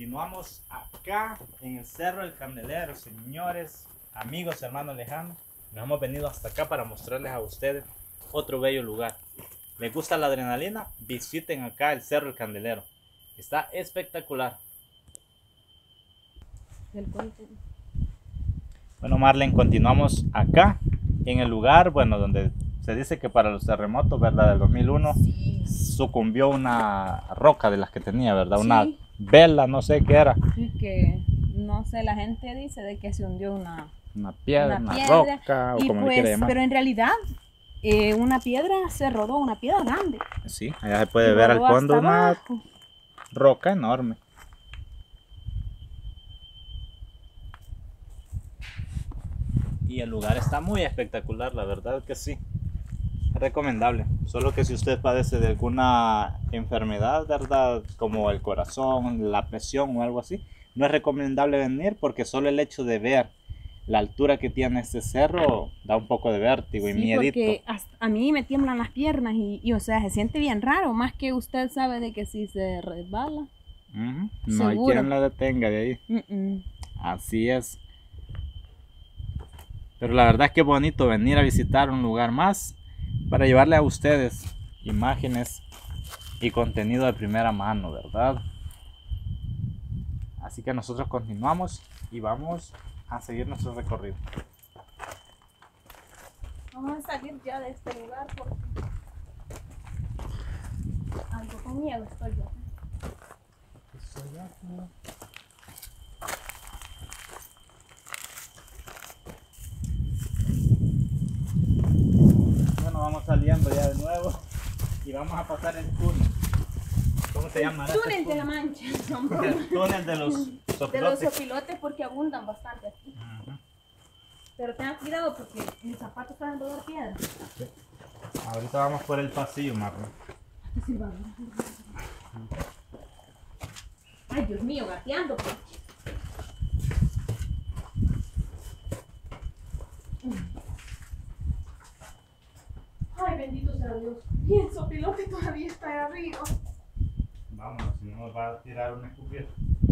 Continuamos acá en el Cerro del Candelero, señores, amigos, hermanos lejanos. Nos hemos venido hasta acá para mostrarles a ustedes otro bello lugar. ¿Les gusta la adrenalina? Visiten acá el Cerro del Candelero. Está espectacular. Bueno, Marlene, continuamos acá en el lugar, bueno, donde se dice que para los terremotos, ¿verdad? Del 2001 sí, sucumbió una roca de las que tenía, ¿verdad? Sí. Una vela, no sé qué era. Es que, no sé, la gente dice de que se hundió Una piedra, una una piedra, roca, o y como le pues, quiera llamar. pero en realidad una piedra se rodó, una piedra grande. Sí, allá se puede Y ver al rodó fondo hasta una abajo. roca enorme. Y el lugar está muy espectacular, la verdad que sí. Es recomendable. Solo que si usted padece de alguna enfermedad, ¿verdad? Como el corazón, la presión o algo así, no es recomendable venir porque solo el hecho de ver la altura que tiene este cerro da un poco de vértigo y Sí, miedito. porque a mí me tiemblan las piernas y, o sea, se siente bien raro, más que usted sabe de que si se resbala. No hay Seguro. quien la detenga de ahí. Mm-mm. Así es. Pero la verdad es que es bonito venir a visitar un lugar más para llevarle a ustedes imágenes y contenido de primera mano, ¿verdad? Así que nosotros continuamos y vamos a seguir nuestro recorrido. Vamos a salir ya de este lugar porque algo con miedo estoy yo. Bueno, vamos saliendo ya de nuevo y vamos a pasar el túnel. ¿Cómo se llama? Túnel de la Mancha. El túnel de los De los sopilotes. sopilotes porque abundan bastante aquí. Pero tengan cuidado porque mis zapatos pueden rodar piedras. Sí. Ahorita vamos por el pasillo, Marlon. Sí, vamos. Ay, Dios mío, gateando. Pues. Ay, bendito sea Dios. Y el sopilote todavía está ahí arriba. Vámonos, si no nos va a tirar una escupida.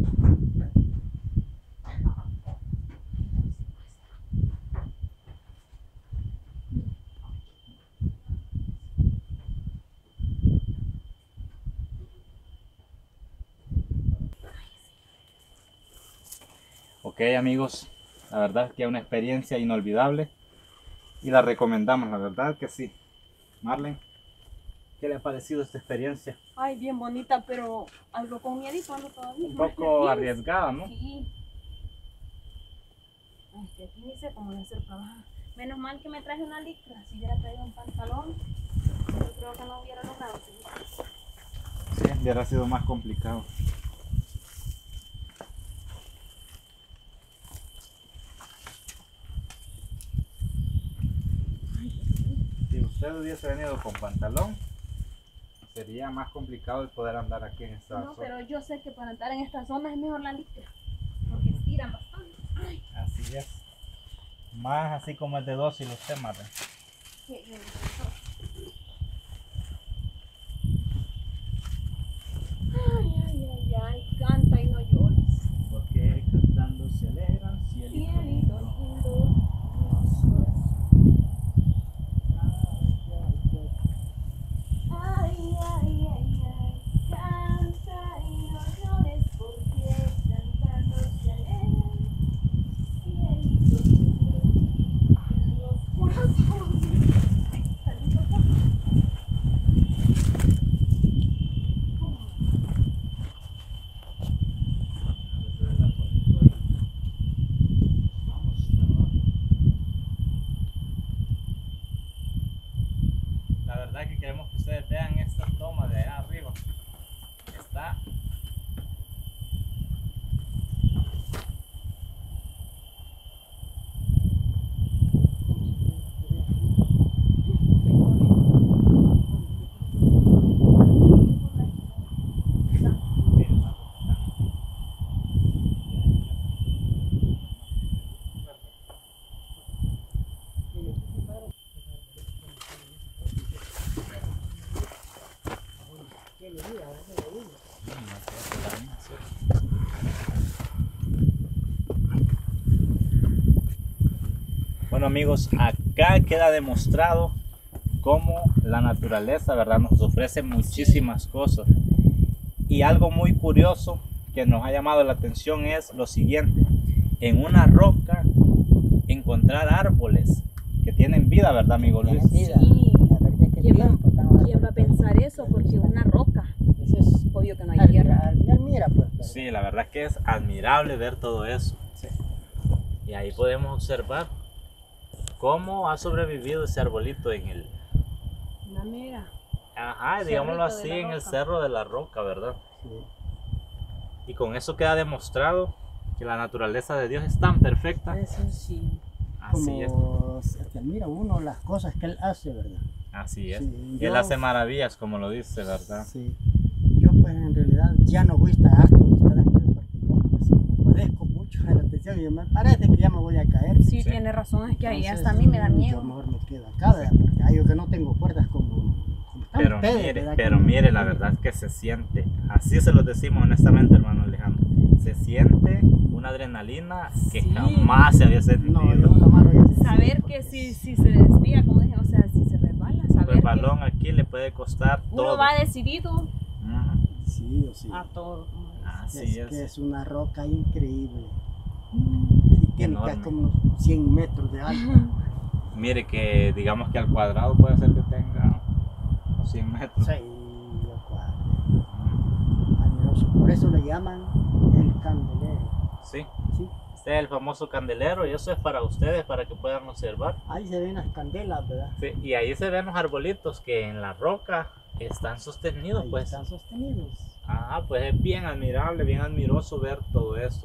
Ok, amigos, la verdad es que es una experiencia inolvidable y la recomendamos, la verdad que sí. Marlene, ¿qué le ha parecido esta experiencia? Ay, bien bonita, pero algo con miedito ando todavía. Un poco Imagínate. arriesgada, ¿no? Sí. Ay, que aquí ni sé cómo hacer para bajar. Menos mal que me traje una licra. Si hubiera traído un pantalón, yo creo que no hubiera logrado subir. Sí, hubiera sido más complicado. Si usted hubiese venido con pantalón, sería más complicado el poder andar aquí en esta No, zona. pero yo sé que para andar en esta zona es mejor la licra, porque estiran bastante. Ay, Así es. Más así como el de dos y los temas. qué bien. Ay, canta y no llores. Porque cantando se alegran, cielito Cielito lindo. lindo. Ay, canta y no llores, porque cantando se alegran. Cielito lindo. Los corazones. Salito acá. La verdad que queremos que ustedes vean esta toma de allá arriba. Está Bueno amigos, acá queda demostrado cómo la naturaleza, ¿verdad?, nos ofrece muchísimas cosas. Y algo muy curioso que nos ha llamado la atención es lo siguiente: en una roca encontrar árboles que tienen vida, ¿verdad, amigo Luis? Tienen vida. Sí. A ver de qué tiempo estamos ¿Quién va a pensar eso? Porque una roca, eso es obvio que no hay tierra. Mira, pues. Pero- Sí, la verdad es que es admirable ver todo eso. Sí. Y ahí podemos observar cómo ha sobrevivido ese arbolito en el, Una mega. ajá, digámoslo Cerrito así, de la en el Roca. Cerro de la Roca, ¿verdad? Sí. Y con eso queda demostrado que la naturaleza de Dios es tan perfecta. Eso sí. Así es, Como se admira uno las cosas que él hace, ¿verdad? así es. Sí, Él yo- hace maravillas, como lo dice, ¿verdad? Sí. Yo pues en realidad ya no voy a estar harto de estar aquí porque yo pues padezco mucho de la atención y me parece que ya me voy a caer. Sí, Sí. tiene razón, es que ahí Entonces, hasta a mí me da Yo miedo. mejor me quedo acá, ¿verdad? Porque hay yo que no tengo cuerdas como están Pero ustedes, mire, ¿verdad? pero Como- mire, la verdad es que se siente, así se lo decimos honestamente, hermano Alejandro, se siente una adrenalina que Sí. jamás se había sentido. No, yo jamás lo voy a hacer. Saber que si se desvía, como dije, o sea, si se resbala, saber El que balón aquí le puede costar uno todo. va decidido Ujú. Sí, o sí. a todo. como dicen. Así Es que es. es una roca increíble. Y tiene Enorme. que como unos 100 metros de alto. Mire que digamos que al cuadrado puede ser que tenga unos 100 metros. Sí, yo cuadro. Admiroso. Por eso le llaman el candelero. Sí. ¿Sí? Este es el famoso candelero y eso es para ustedes, para que puedan observar. Ahí se ven las candelas, ¿verdad? Sí, y ahí se ven los arbolitos que en la roca están sostenidos, Ahí pues. están sostenidos. Ah, pues es bien admirable, bien admiroso ver todo esto.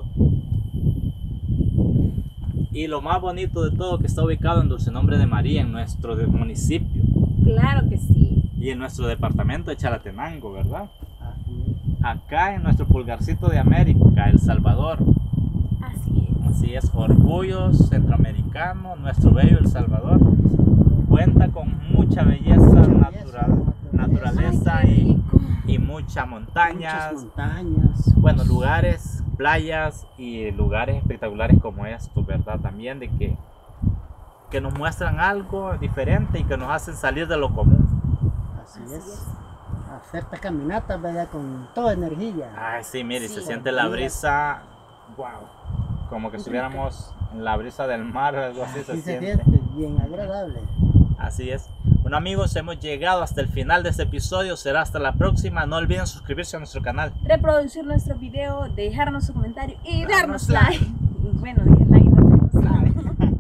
Y lo más bonito de todo, que está ubicado en Dulce Nombre de María, en nuestro municipio Claro que sí. y en nuestro departamento de Chalatenango, ¿verdad? Así Acá en nuestro pulgarcito de América, El Salvador. Así es. Así es, orgullo centroamericano, nuestro bello El Salvador. Cuenta con mucha belleza natural, naturaleza Ay, qué y rico. muchas es. montañas. Muchas montañas. Bueno, lugares, playas y lugares espectaculares como estos, ¿verdad? También de que nos muestran algo diferente y que nos hacen salir de lo común. Así Así es. es. Hacer esta caminata, ¿verdad? Con toda energía. Ay, sí, mire, se Sí. siente la brisa, wow, como que estuviéramos en la brisa del mar, algo así Así se se siente. siente, bien agradable. Así es. Bueno amigos, hemos llegado hasta el final de este episodio, será hasta la próxima. No olviden suscribirse a nuestro canal. Reproducir nuestro video, dejarnos su comentario y Darnos darnos like. Bueno,